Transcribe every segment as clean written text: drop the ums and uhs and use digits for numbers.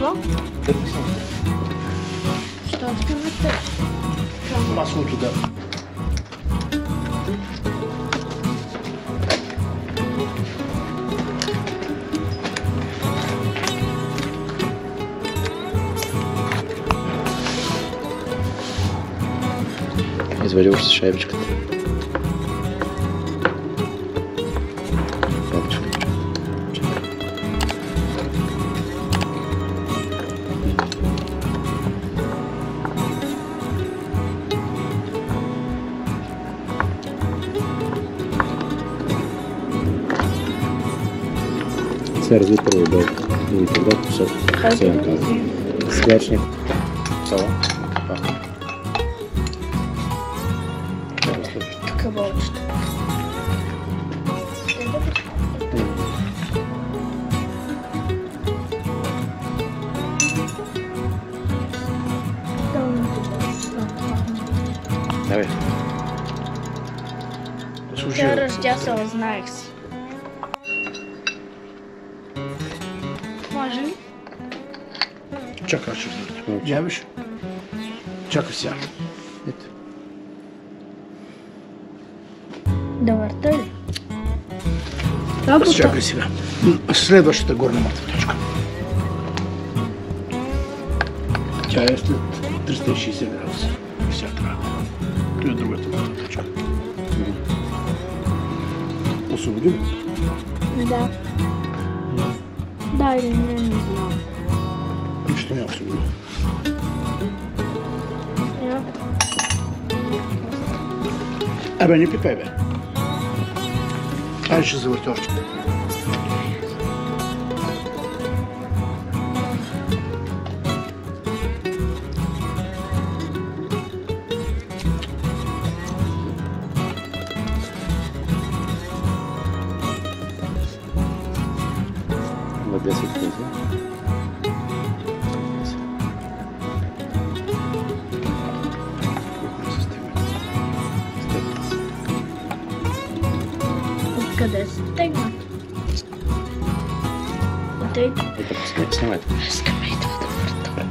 Какво? Що искаме те? Маслото да. Извади още шайбичката. Сега разви първо белка и тогава посок. Сега казвам. Свечник. Цяло. Тук е болчето. Давай. Тя раздясала, знаех си. Може ли? Чакай, ще върти. Явиш? Чакай сега. Ето. Да върта ли? Чакай сега. Следващата горната точка. Тя е след 360 градуса. И сега трябва. Това е другата горна точка. Освободим? Да. Да или не знам. Нищо няма освободим. Абе, не пипай, бе. Айде ще завърти още. На 10 пъти. Откъде се стегна? Отейте. Ето, снимайте. Искаме и това да върта.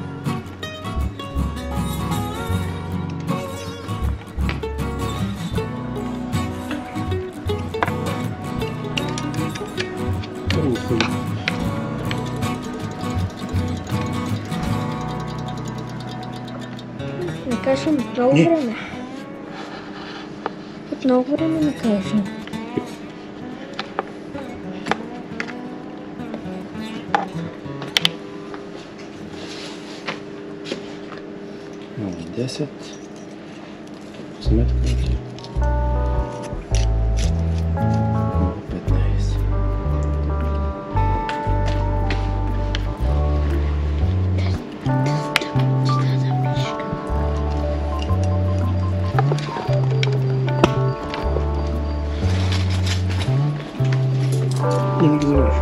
Не кажем много време. От много време не кажем. Много 10. Сметка. 15. Не ги завърши.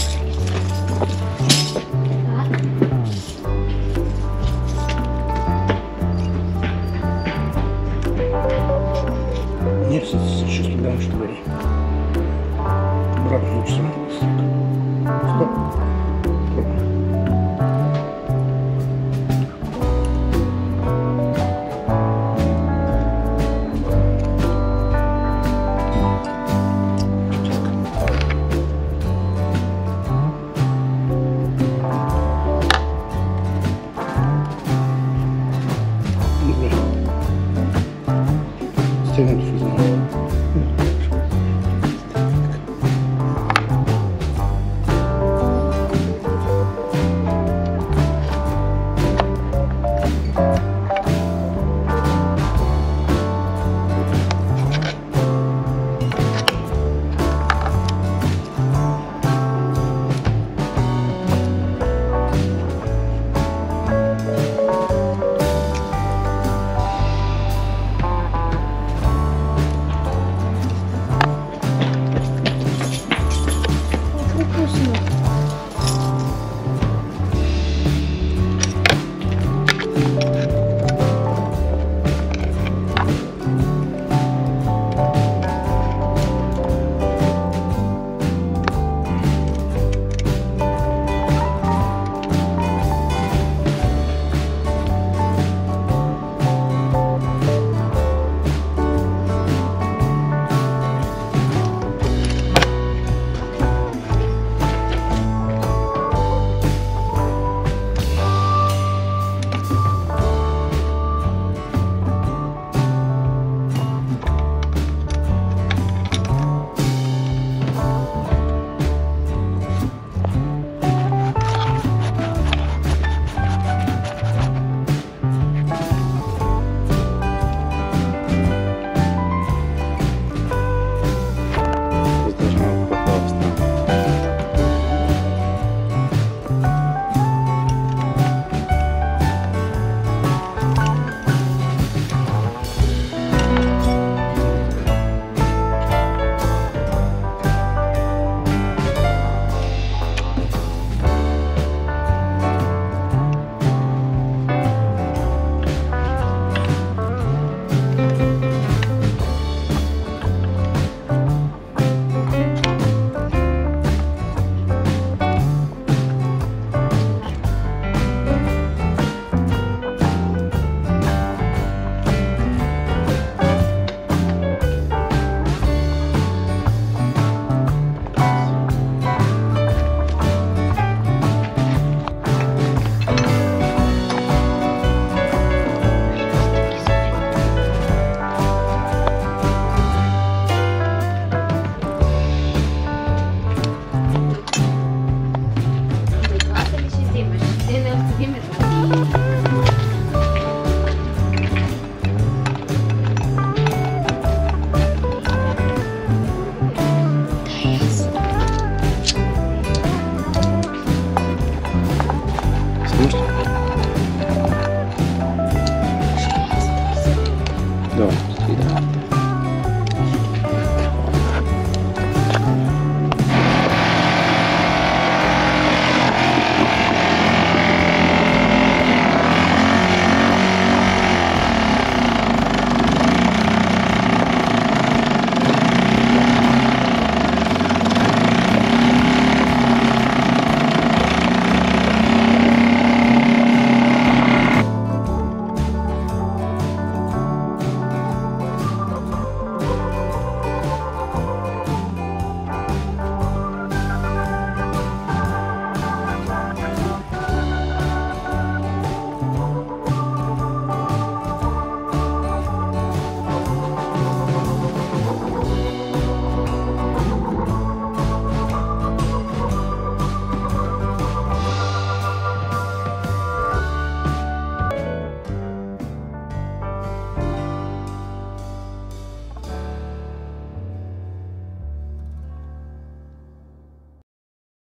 Не, с 6 грама ще бъде. Обратно научи съм. Стоп. Добре. Стегнато в измама. Вкусно.